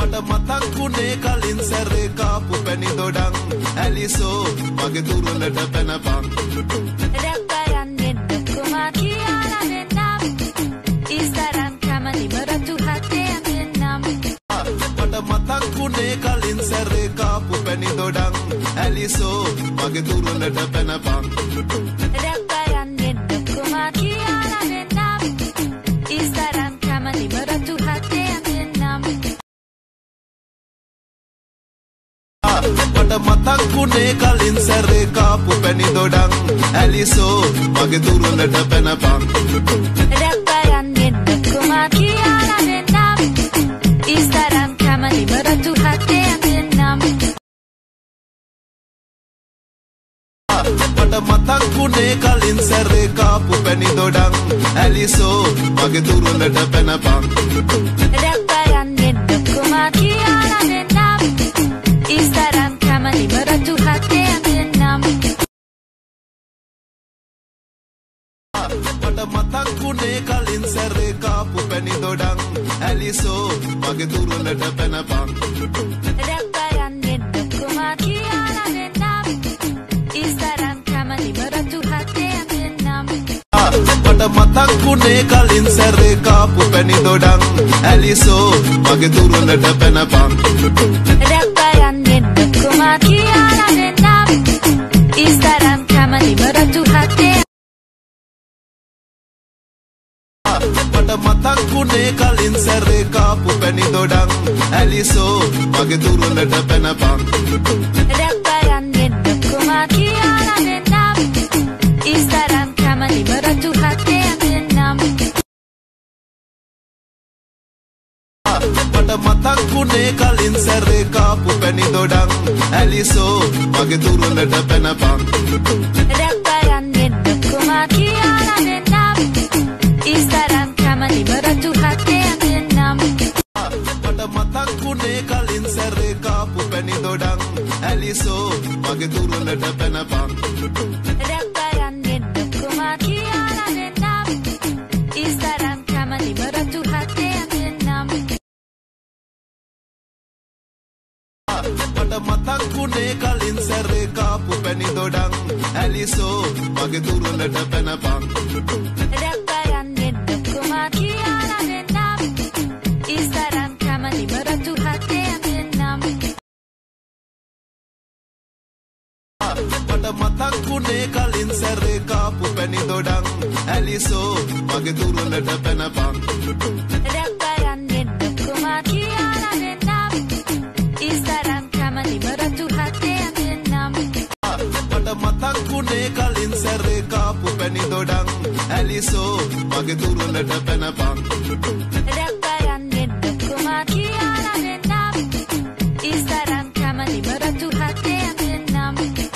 මට මතක්ුනේ කලින් සැරේ කාපු පැණි දොඩම් ඇලිසෝ මගේ දුරලට පැනපන් රැප්පයන්නේ කුමා කියලා දෙන්නම් ඉස්තරම් කැමතිම රතු හතේ දෙන්නම් මට මතක්ුනේ කලින් සැරේ කාපු පැණි දොඩම් ඇලිසෝ මගේ දුරලට පැනපන් රැප්පයන්නේ කුමා කියලා දෙන්නම් ඉස්තරම් කැමතිම රතු හතේ දෙන්නම් මට මතක්ුනේ කලින් සැරේ කාපු පැණි දොඩම් ඇලිසෝ මගේ දුරලට පැනපන් රැප්පයන්නේ කුමා කියලා දෙන්නම් ඉස්තරම් කැමතිම රතු හතේ දෙන්නම් මට මතක්ුනේ කලින් සැරේ කාපු පැණි දොඩම් ඇලිසෝ මගේ දුරලට පැනපන් රැප්පයන්නේ කුමා කියලා දෙන්නම් ඉස්තරම් කැමතිම රතු හතේ දෙන්නම් මට මතක්ුනේ කලින් සැරේ කාපු පැණි දොඩම් ඇලිසෝ මගේ දුරලට පැනපන් රැප්පයන්නේ කුමා කියලා දෙන්නම් ඉස්තරම් කැමතිම රතු හතේ දෙන්නම් මට මතක්ුනේ කලින් සැරේ කාපු පැණි දොඩම් ඇලිසෝ මගේ දුරලට පැනපන් රැප්පයන්නේ කුමා කියලා දෙන්නම් ඉස්තරම් කැමතිම රතු හතේ මට මතක්ුනේ කලින් සැරේ කාපු පැණි දොඩම් ඇලිසෝ මගේ දුරලට පැනපන් රැප්පයන්නේ කුමා කියලා දෙන්නම් ඉස්තරම් කැමතිම රතු හතේ දෙන්නම් මට මතක්ුනේ කලින් සැරේ කාපු පැණි දොඩම් ඇලිසෝ මගේ දුරලට පැනපන් රැප්පයන්නේ කුමා කියලා දෙන්නම් ඉස්තරම් කැමතිම රතු හතේ දෙන්නම් මට මතක්ුනේ කලින් සැරේ කාපු පැණි දොඩම් ඇලිසෝ මගේ දුරලට පැනපන් රැප්පයන්නේ කුමා කියලා දෙන්නම් ඉස්තරම් කැමතිම රතු හතේ දෙන්නම් මට මතක්ුනේ කලින් සැරේ කාපු පැණි දොඩම් ඇලිසෝ මගේ දුරලට පැනපන් රැප්පයන්නේ කුමා කියලා දෙන්නම් ඉස්තරම් කැමතිම රතු හතේ දෙන්නම් මට මතක්ුනේ කලින් සැරේ කාපු පැණි දොඩම් ඇලිසෝ මගේ දුරලට පැනපන් රැප්පයන්නේ කුමා කියලා දෙන්නම් ඉස්තරම් කැමතිම රතු හතේ දෙන්නම් මට මතක්ුනේ කලින් සැරේ කාපු පැණි දොඩම් ඇලිසෝ මගේ දුරලට පැනපන් රැප්පයන්නේ කුමා කියලා දෙන්නම් ඉස්තරම් කැමතිම රතු හතේ දෙන්නම්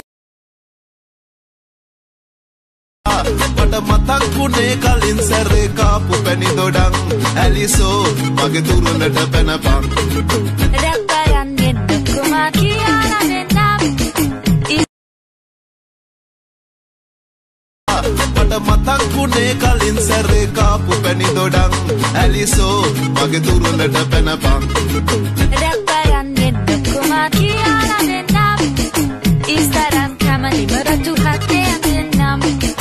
මට මතක්ුනේ කලින් සැරේ කාපු පැණි දොඩම් ඇලිසෝ මගේ දුරලට පැනපන් රැප්පයන්නේ කුමා කියලා දෙන්නම් මට මතක්ුනේ කලින් සැරේ කාපු පැණි දොඩම් ඇලිසෝ මගේ දුරලට පැනපන් රැප්පයන්නේ කුමා කියලා දෙන්නම් ඉස්තරම් කැමතිම රතු හතේ දෙන්නම්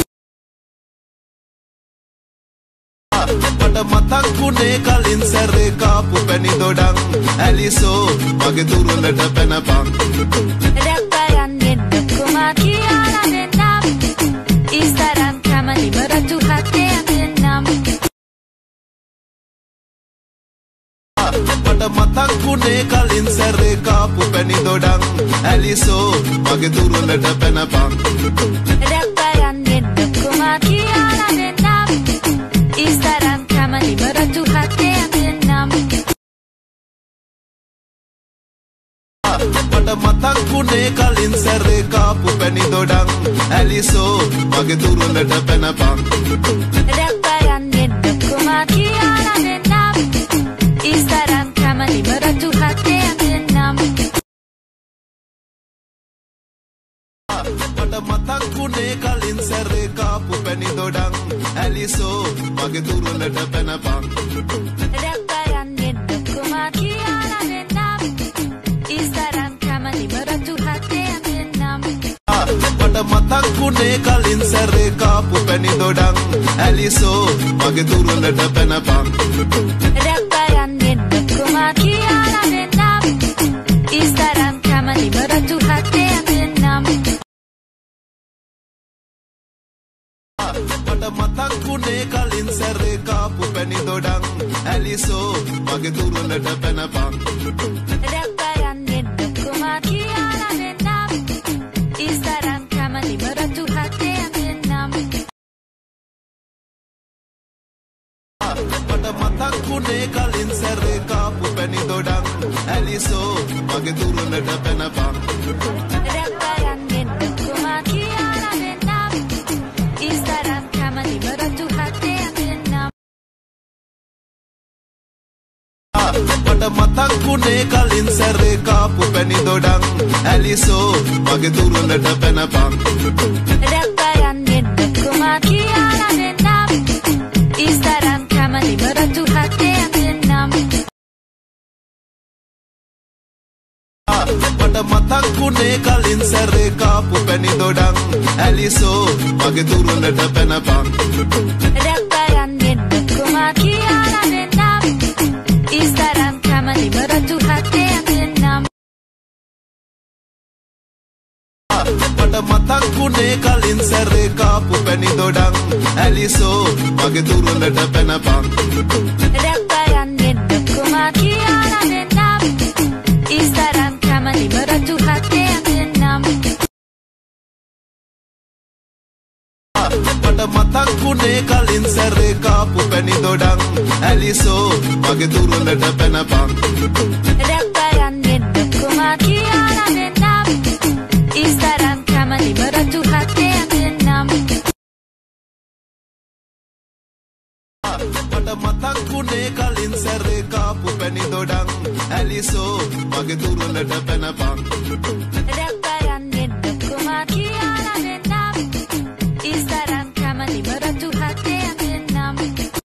මට මතක්ුනේ කලින් සැරේ කාපු පැණි දොඩම් ඇලිසෝ මගේ දුරලට පැනපන් රැප්පයන්නේ කුමා කියලා දෙන්නම් ඉස්තරම් කැමතිම රතු හතේ දෙන්නම් මට මතක්ුනේ කලින් සැරේ කාපු පැණි දොඩම් ඇලිසෝ මගේ දුරලට පැනපන් රැප්පයන්නේ කුමා කියලා දෙන්නම් ඉස්තරම් කැමතිම රතු හතේ දෙන්නම් මට මතක්ුනේ කලින් සැරේ කාපු පැණි දොඩම් ඇලිසෝ මගේ දුරලට පැනපන් රැප්පයන්නේ කුමා කියලා දෙන්නම් ඉස්තරම් කැමතිම රතු හතේ දෙන්නම් මට මතක්ුනේ කලින් සැරේ කාපු පැණි දොඩම් ඇලිසෝ මගේ දුරලට පැනපන් රැප්පයන්නේ කුමා කියලා දෙන්නම් කුනේ කලින් සැරේ කාපු පැණි දොඩම් ඇලිසෝ මගේ දුරලට පැනපන් රැප්පයන් දෙන්න කුමා කියලා දෙන්නම් ඉස්තරම් කැමති මරතු හතේ දෙන්නම් මට මතක් කුනේ කලින් සැරේ කාපු පැණි දොඩම් ඇලිසෝ මගේ දුරලට පැනපන් රැප්පයන් දෙන්න කුමා කියලා දෙන්නම් ඉස්තරම් කැමති මරතු හතේ දෙන්නම් මට මතක් කුනේ කලින් සැරේ කාපු පැණි දොඩම් ඇලිසෝ මගේ දුරලට පැනපන් රැප්පයන් දෙන්න කුමා කියලා දෙන්නම් ඉස්තරම් කැමති මරතු හතේ දෙන්නම් මට මතක් කුනේ කලින් සැරේ කාපු පැණි දොඩම් ඇලිසෝ මගේ දුරලට පැනපන් රැප්පයන් දෙන්න කුමා කියලා දෙන්නම් ඉස්තරම් කැමති මරතු හතේ දෙන්නම් මට මතක් කුනේ කලින් සැරේ කාපු පැණි දොඩම් ඇලිසෝ මගේ දුරලට පැනපන් රැප්පයන් දෙන්න කුමා කියලා දෙන්නම් ඉස්තරම් කැමති මරතු හතේ දෙන්නම් මට මතක් කුනේ කලින් සැරේ කාපු පැණි දොඩම් ඇලිසෝ මගේ දුරලට පැනපන් රැප්පයන් දෙන්න කුමා කියලා දෙන්නම් ඉස්තරම් කැමති මරතු හතේ දෙන්නම් මට මතක් කුනේ කලින් සැරේ කාපු පැණි දොඩම් ඇලිසෝ මගේ දුරලට පැනපන් රැප්පයන් දෙන්න කුමා කියලා දෙන්නම් ඉස්තරම් කැමති මරතු හතේ දෙන්නම් මට මතක් කුනේ කලින් සැරේ කාපු පැණි දොඩම් ඇලිසෝ මගේ දුරලට පැනපන් රැප්පයන් දෙන්න කුමා කියලා දෙන්නම් ඉස්තරම් කැමති මරතු හතේ දෙන්නම්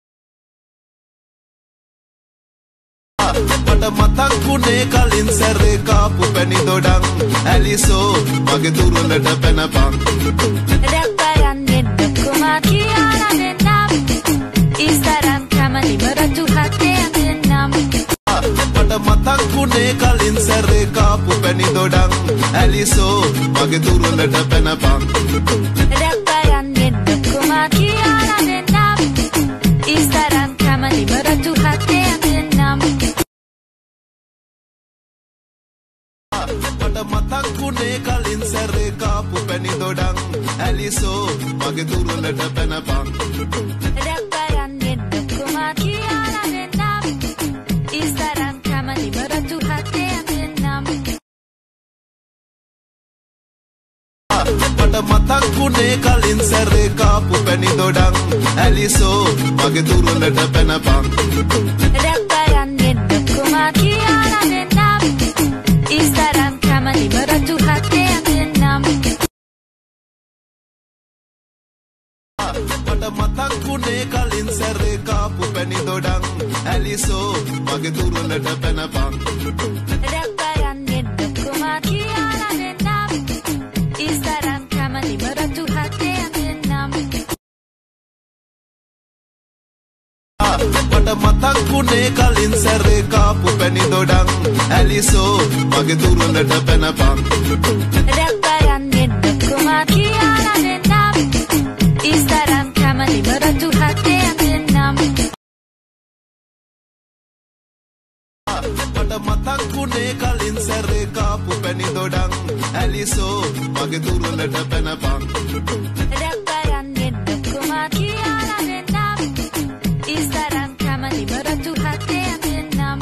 මට මතක් කුනේ කලින් සැරේ කාපු පැණි දොඩම් ඇලිසෝ මගේ දුරලට පැනපන් රැප්පයන් දෙන්න කුමා කියලා දෙන්නම් ඉස්තරම් කැමති මරතු හතේ දෙන්නම් මට මතක් කුනේ කලින් සැරේ කාපු පැණි දොඩම් ඇලිසෝ මගේ දුරලට පැනපන් රැප්පයන් දෙන්න කුමා කියලා දෙන්නම් ඉස්තරම් කැමති මරතු හතේ දෙන්නම් මට මතක් කුනේ කලින් සැරේ කාපු පැණි දොඩම් ඇලිසෝ මගේ දුරලට පැනපන් රැප්පයන් දෙන්න කුමා කියලා දෙන්නම් ඉස්තරම් කැමති මරතු හතේ දෙන්නම් මට මතක් කුනේ කලින් සැරේ කාපු පැණි දොඩම් ඇලිසෝ මගේ දුරලට පැනපන් රැප්පයන් දෙන්න කුමා කියලා දෙන්නම් ඉස්තරම් කැමති මරතු හතේ දෙන්නම් මට මතක් කුනේ කලින් සැරේ කාපු පැණි දොඩම් ඇලිසෝ මගේ දුරලට පැනපන් රැප්පයන් දෙන්න කුමා කියලා දෙන්නම් ඉස්තරම් කැමති මරතු හතේ දෙන්නම් මට මතක් කුනේ කලින් සැරේ කාපු පැණි දොඩම් ඇලිසෝ මගේ දුරලට පැනපන් රැප්පයන් දෙන්න කුමා කියලා දෙන්නම් ඉස්තරම් කැමති මරතු හතේ දෙන්නම් මට මතක් කුනේ කලින් සැරේ කාපු පැණි දොඩම් ඇලිසෝ මගේ දුරලට පැනපන් රැප්පයන් දෙන්න කුමා කියලා දෙන්නම් ඉස්තරම් කැමති මරතු හතේ දෙන්නම්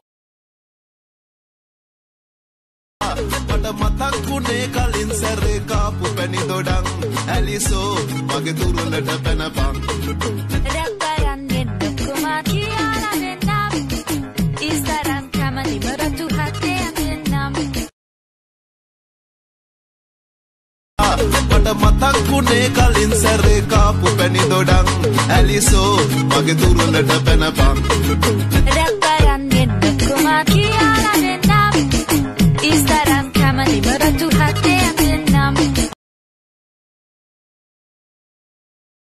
මට මතක් කුනේ කලින් සැරේ කාපු පැණි දොඩම් ඇලිසෝ මගේ දුරලට පැනපන් රැප්පයන් දෙන්න කුමා කියලා දෙන්නම් ඉස්තරම් කැමති මරතු හතේ දෙන්නම් මට මතක් කුනේ කලින් සැරේ කාපු පැණි දොඩම් ඇලිසෝ මගේ දුරලට පැනපන් රැප්පයන් දෙන්න කුමා කියලා